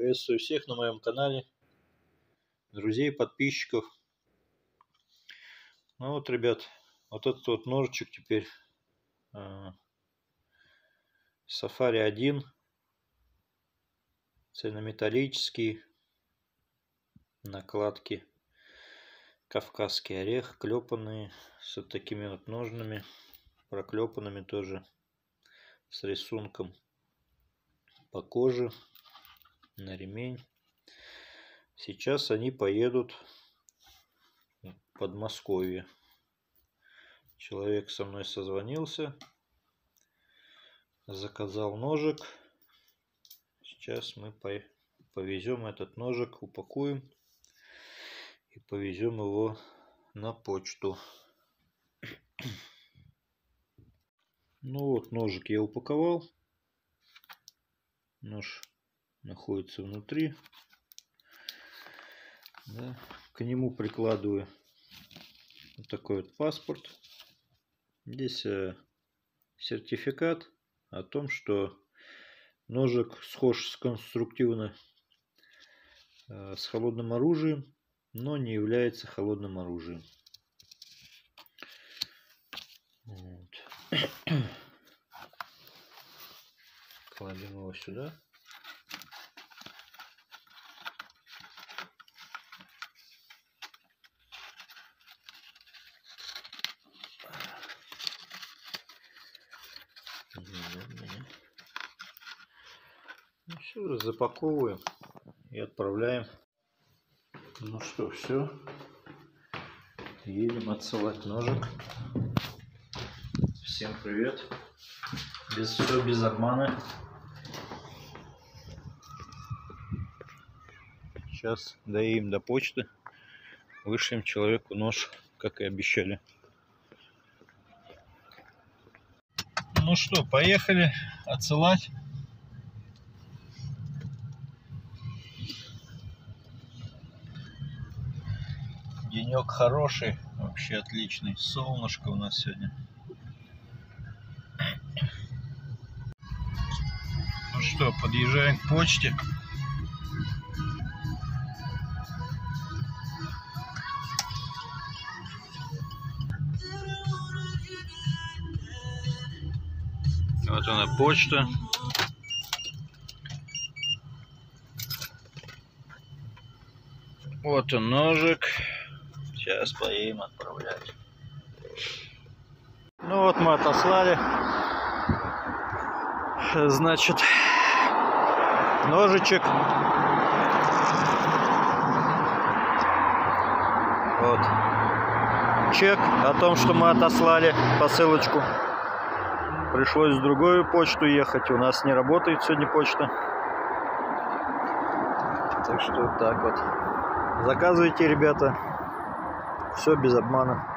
Приветствую всех на моем канале, друзей, подписчиков. Ну вот, ребят, вот этот вот ножичек теперь Safari 1, цельнометаллический, накладки Кавказский орех, клепанные, с вот такими вот ножнами, проклепанными тоже, с рисунком по коже на ремень. Сейчас они поедут в Подмосковье. Человек со мной созвонился, заказал ножик. Сейчас мы повезем этот ножик, упакуем и повезем его на почту. Ну вот, ножик я упаковал. Нож находится внутри. Да. К нему прикладываю вот такой вот паспорт. Здесь сертификат о том, что ножик схож конструктивно с холодным оружием, но не является холодным оружием. Вот. Кладем его сюда. Ну все, запаковываем и отправляем. Ну что, все. Едем отсылать ножик. Всем привет. Все без обмана. Сейчас доедем до почты. Вышлем человеку нож, как и обещали. Ну что, поехали отсылать. Денек хороший, вообще отличный. Солнышко у нас сегодня. Ну что, подъезжаем к почте. Вот она, почта. Вот он, ножик. Сейчас поедем отправлять. Ну вот мы отослали. Значит, ножичек. Вот. Чек о том, что мы отослали посылочку. Пришлось в другую почту ехать. У нас не работает сегодня почта. Так что вот так вот. Заказывайте, ребята. Все без обмана.